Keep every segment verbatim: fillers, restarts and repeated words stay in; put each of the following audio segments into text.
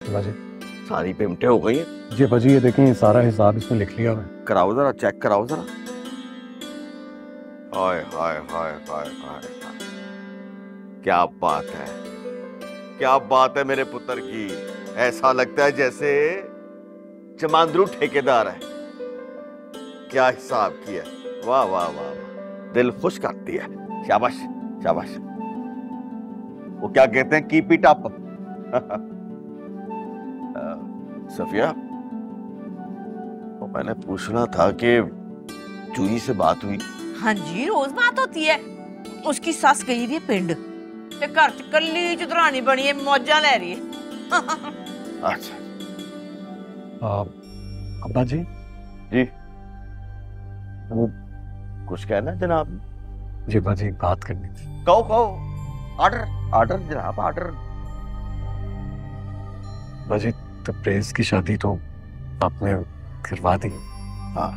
बाजी सारी पेमेंटें हो गई हैं। जी बाजी ये देखें, ये सारा हिसाब इसमें लिख लिया है। कराओ जरा, चेक कराओ जरा। हाय हाय हाय हाय हाय, क्या बात है, क्या बात है मेरे पुत्र की। ऐसा लगता है जैसे जमांद्रू ठेकेदार है। क्या हिसाब किया, वाह वाह वाह वाह, दिल खुश करती है। शाबाश शाबाश। वो क्या कहते हैं, कीप इट अप। सफिया, वो मैंने पूछना था कि जूही से बात हुई? हाँ जी, रोज बात होती है। उसकी सस गई थी पिंड ते घर च कल्ली चतुरानी बनी है, मौजा ले रही है। अच्छा अब्बा जी जी, वो कुछ कहना जनाब? जी बाजी बात करनी थी। कहो कहो, ऑर्डर ऑर्डर जनाब ऑर्डर। बाजी तब्रेज की शादी तो आपने करवा दी। हाँ,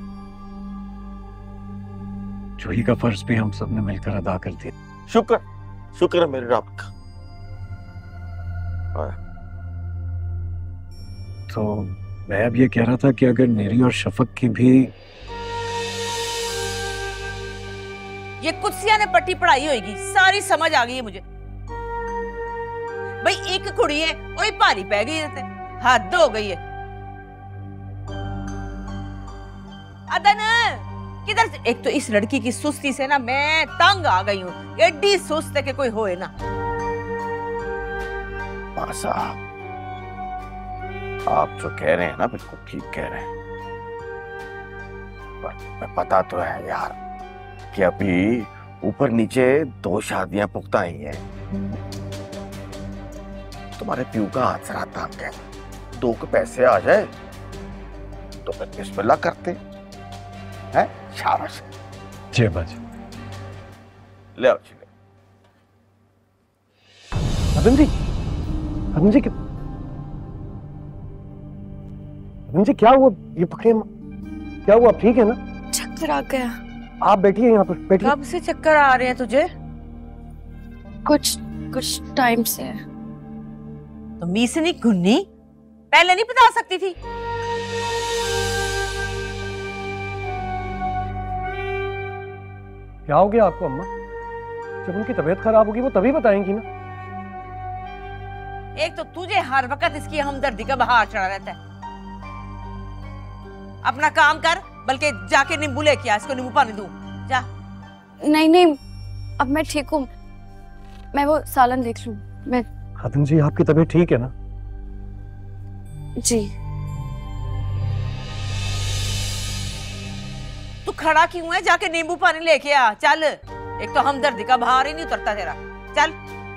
जूही का फर्ज भी हम सब ने मिलकर अदा कर दिया। शुक्र शुक्र है मेरे रब का। तो मैं अब ये कह रहा था कि अगर मेरी और शफक की भी ये कुत्सिया ने पट्टी पढ़ाई होगी, सारी समझ आ गई है मुझे। भाई एक कुड़ी है, वही भारी पै गई है, हद हो गई है। अदन किधर से? एक तो इस लड़की की सुस्ती से ना मैं तंग आ गई हूँ। एडी सुस्त है कि कोई होए ना। मासा, आप जो कह रहे हैं ना बिल्कुल ठीक कह रहे हैं, पर मैं पता तो है यार कि अभी ऊपर नीचे दो शादियां पुख्ता ही हैं। तुम्हारे प्यू का हाथ जरा तंग है, दो के पैसे आ जाए तो फिर बिस्मिल्लाह करते हैं। शाबाश। जी बाजी। ले आओ जी। अदन जी, अदन जी, अदन जी क्या हुआ? ये पकड़े, क्या हुआ? ठीक है ना? चक्कर आ गया। आप बैठिए यहाँ पर, बैठिए। कब से चक्कर आ रहे हैं तुझे? कुछ कुछ टाइम से। तो मीसनी गुन्नी पहले नहीं बता सकती थी? क्या हो गया आपको अम्मा? जब उनकी तबीयत खराब होगी वो तभी बताएंगी ना। एक तो तुझे हर वक्त इसकी हमदर्दी का बहार चढ़ा रहता है। अपना काम कर, बल्कि जाके नींबू लेके आ, इसको नींबू पानी दूं। जा। नहीं नहीं, अब मैं ठीक हूँ, मैं वो सालन देख लूं। मैं खातून जी आपकी तबीयत ठीक है ना? जी। तू खड़ा क्यों है? जाके नींबू पानी लेके आ, चल। एक तो हमदर्दी का बहार ही नहीं उतरता तेरा। चल।